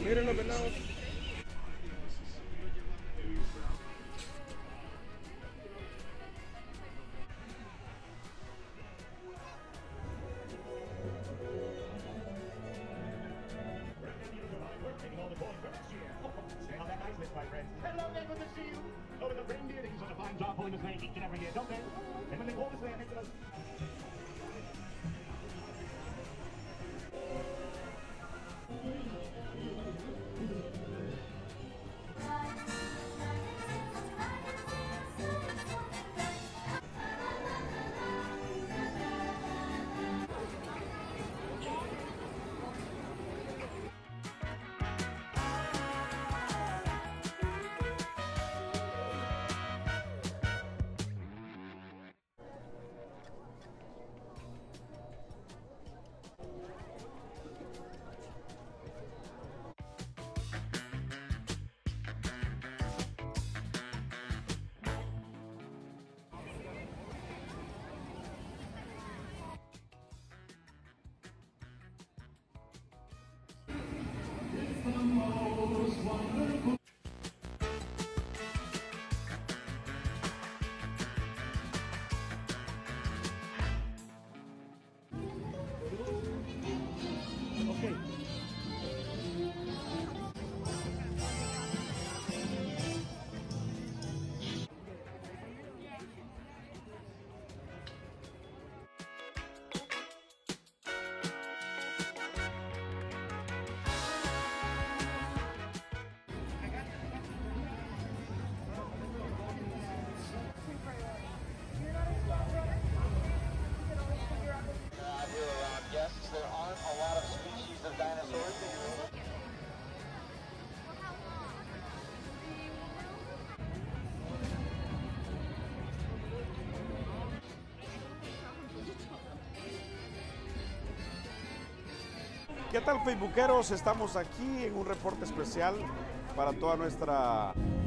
Miren los venados. Hello, they good to see you. Oh, the reindeer, they do such a fine job pulling this land each and every year, don't they? And when they pull this land, it does. Guests, there aren't a lot of species of dinosaurs that you're ¿Qué tal, facebookeros? Estamos aquí en un reporte especial para toda nuestra